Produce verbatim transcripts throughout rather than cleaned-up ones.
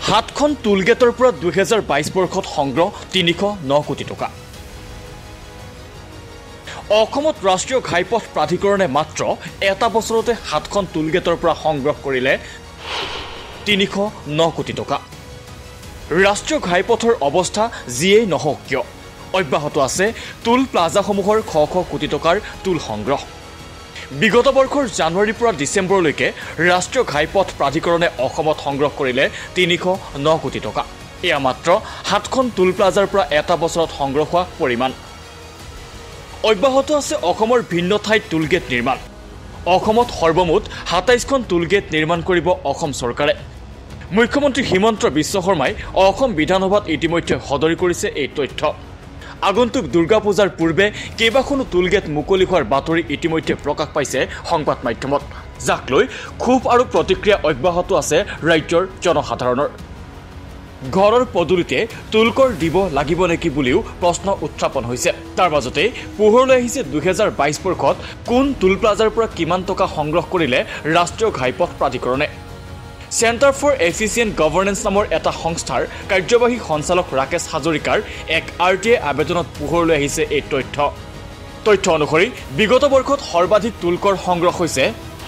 সাতখন টুলগেটৰ পৰা দুহেজাৰ বাইছ বৰ্ষত সংগ্ৰহ তিনিশ ন কোটি টকা। অসমত ৰাষ্ট্ৰীয় ঘাইপথ প্ৰাধিকৰণে মাত্ৰ এটা বছৰতে সাতখন টুলগেটৰ পৰা সংগ্ৰহ কৰিলে তিনিশ ন কোটি টকা। ৰাষ্ট্ৰীয় ঘাইপথৰ অৱস্থা যিয়েই নহওক কিয় অব্যাহত আছে টুল প্লাজাসমূহৰ শ শ কোটি টকাৰ টুল সংগ্ৰহ। বিগত বৰ্ষৰ জানুৱাৰীৰ পৰা ডিচেম্বৰলৈকে ৰাষ্ট্ৰীয় ঘাইপথ প্ৰাধিকৰণে অসমত সংগ্ৰহ কৰিলে তিনিশ ন কোটি টকা। এয়া মাত্ৰ সাতখন টুল প্লাজাৰ পৰা এটা বছৰত সংগ্ৰহ হোৱা পৰিমাণ। অব্যাহত আছে অসমৰ ভিন্ন ঠাইত টুলগেট নিৰ্মাণ। অসমত সৰ্বমুঠ সাতাইছখন টুলগেট নিৰ্মাণ কৰিব অসম চৰকাৰে। মুখ্যমন্ত্ৰী হিমন্ত বিশ্ব শৰ্মাই অসম বিধানসভাত ইতিমধ্যে সদৰি কৰিছে এই তথ্য। আগন্তুক দুৰ্গা পূজাৰ পূৰ্বে কেইবাখনো টুলগেট মুকলি হোৱাৰ বাতৰি ইতিমধ্যে প্ৰকাশ পাইছে সংবাদ মাধ্যমত, যাক লৈ ক্ষোভ আৰু প্ৰতিক্ৰিয়া অব্যাহত আছে ৰাজ্যৰ জনসাধাৰণৰ। ঘৰৰ পদূলিতে টুলকৰ দিব লাগিব নেকি বুলিও প্ৰশ্ন উত্থাপন হৈছে। তাৰ মাজতে পোহৰলৈ আহিছে দুহেজাৰ বাইছ বৰ্ষত কোন টুল প্লাজাৰ পৰা কিমান টকা সংগ্ৰহ কৰিলে ৰাষ্ট্ৰীয় ঘাইপথ প্ৰাধিকৰণে। চেণ্টাৰ ফৰ এফিচিয়েণ্ট গভৰ্নেন্স নামৰ এটা সংস্থাৰ কাৰ্যবাহী সঞ্চালক ৰাকেশ হাজৰিকাৰ এক আৰ টি আই আবেদনত পোহৰলৈ আহিছে এই তথ্য। তথ্য অনুসৰি বিগত বৰ্ষত সৰ্বাধিক টুলকৰ সংগ্ৰহ হৈছে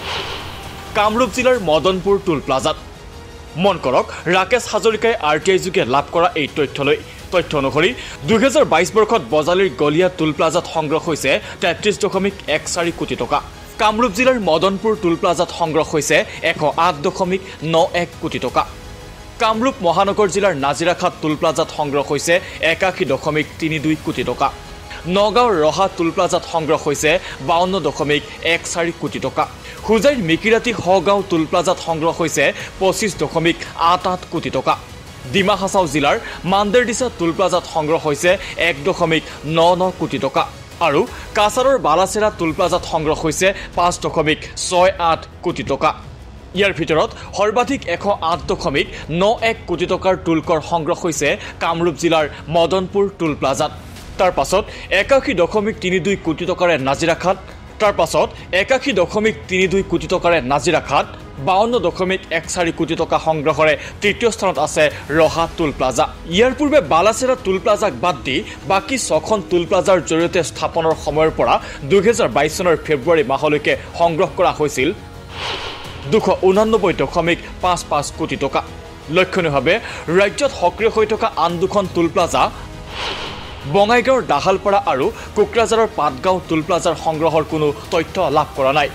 কামৰূপ জিলাৰ মদনপুৰ টুল প্লাজাত। মন কৰক ৰাকেশ হাজৰিকাই আৰ টি আই যোগে লাভ কৰা এই তথ্যলৈ। তথ্য অনুসৰি দুহেজাৰ বাইছ বৰ্ষত বজালীৰ গলীয়া টুল প্লাজাত সংগ্ৰহ হৈছে তেত্ৰিছ দশমিক এক চাৰি কোটি টকা। কামৰূপ জিলাৰ মদনপুৰ টুল প্লাজাত সংগ্ৰহ হৈছে এশ আঠ দশমিক ন এক কোটি টকা। কামৰূপ মহানগৰ জিলাৰ নাজিৰাখাট টুল প্লাজাত সংগ্ৰহ হৈছে একাশী দশমিক তিনি দুই কোটি টকা। নগাঁৱৰ ৰহা টুল প্লাজাত সংগ্ৰহ হৈছে বাৱন্ন দশমিক এক চাৰি কোটি টকা। হোজাইৰ মিকিৰাতি সগাঁও টুল প্লাজাত সংগ্ৰহ হৈছে পঁচিছ দশমিক আঠ আঠ কোটি টকা। ডিমা হাছাও জিলাৰ মাণ্ডেৰদিছা টুল প্লাজাত সংগ্ৰহ হৈছে এক দশমিক ন ন কোটি টকা। আৰু কাছাৰৰ বালাচেৰা টুল প্লাজাত সংগ্ৰহ হৈছে পাঁচ দশমিক ছয় আঠ কোটি টকা। ইয়াৰ ভিতৰত সৰ্বাধিক এশ আঠ দশমিক ন এক কোটি টকাৰ টুলকৰ সংগ্ৰহ হৈছে কামৰূপ জিলাৰ মদনপুৰ টুল প্লাজাত। তাৰ পাছত একাশী দশমিক তিনি দুই কোটি টকাৰে নাজিৰাখাট তাৰ পাছত একাশী দশমিক তিনি দুই কোটি টকাৰে নাজিৰাখাট বাৱন্ন দশমিক এক চাৰি কোটি টকা সংগ্ৰহৰে তৃতীয় স্থানত আছে ৰহা টুল প্লাজা। ইয়াৰ পূৰ্বে বালাচেৰা টুল প্লাজাক বাদ দি বাকী ছখন টুল প্লাজাৰ জৰিয়তে স্থাপনৰ সময়ৰ পৰা দুহেজাৰ বাইছ চনৰ ফেব্ৰুৱাৰী মাহলৈকে সংগ্ৰহ কৰা হৈছিল দুশ ঊনানব্বৈ দশমিক পাঁচ পাঁচ কোটি টকা। লক্ষণীয়ভাৱে ৰাজ্যত সক্ৰিয় হৈ থকা আন দুখন টুল প্লাজা বঙাইগাঁৱৰ দাহালপাৰা আৰু কোকৰাঝাৰৰ পাটগাঁও টুল প্লাজাৰ সংগ্ৰহৰ কোনো তথ্য লাভ কৰা নাই।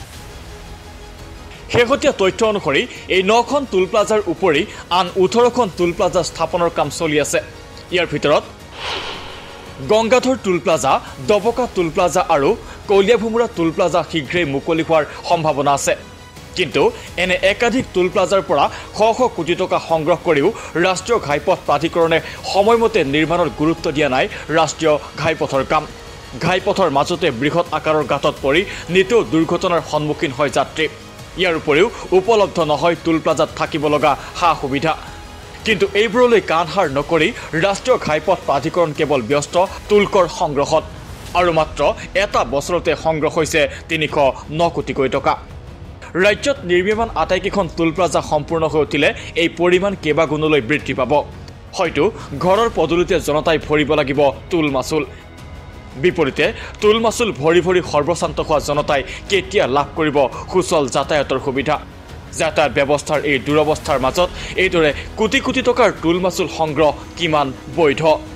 শেহতীয়া তথ্য অনুসৰি এই নখন টুল প্লাজাৰ উপৰি আন ওঠৰখন টুল প্লাজা স্থাপনৰ কাম চলি আছে। ইয়াৰ ভিতৰত Gangadhar toll plaza, Dabka toll plaza আৰু কলিয়াভোমোৰা টুল প্লাজা শীঘ্ৰেই মুকলি হোৱাৰ সম্ভাৱনা আছে। কিন্তু এনে একাধিক টুল প্লাজাৰ পৰা শ শ কোটি টকা সংগ্ৰহ কৰিও ৰাষ্ট্ৰীয় ঘাইপথ প্ৰাধিকৰণে সময়মতে নিৰ্মাণৰ গুৰুত্ব দিয়া নাই ৰাষ্ট্ৰীয় ঘাইপথৰ কাম। ঘাইপথৰ মাজতে বৃহৎ আকাৰৰ গাঁতত পৰি নিতৌ দুৰ্ঘটনাৰ সন্মুখীন হয় যাত্ৰী। ইয়াৰ উপৰিও উপলব্ধ নহয় টুল প্লাজাত থাকিব লগা সা সুবিধা। কিন্তু এইবোৰলৈ কাণ সাৰ নকৰি ৰাষ্ট্ৰীয় ঘাইপথ প্ৰাধিকৰণ কেৱল ব্যস্ত টুলকৰ সংগ্ৰহত। আৰু মাত্ৰ এটা বছৰতে সংগ্ৰহ হৈছে তিনিশ ন কোটিকৈ টকা। ৰাজ্যত নিৰ্মীয়মান আটাইকেইখন টুল প্লাজা সম্পূৰ্ণ হৈ উঠিলে এই পৰিমাণ কেইবাগুণলৈ বৃদ্ধি পাব। হয়তো ঘৰৰ পদূলিতে জনতাই ভৰিব লাগিব টুল মাচুল। বিপৰীতে টুল মাচুল ভৰি ভৰি সৰ্বশান্ত হোৱা জনতাই কেতিয়া লাভ কৰিব সুচল যাতায়াতৰ সুবিধা। যাতায়াত ব্যৱস্থাৰ এই দুৰৱস্থাৰ মাজত এইদৰে কোটি কোটি টকাৰ টুল মাচুল সংগ্ৰহ কিমান বৈধ?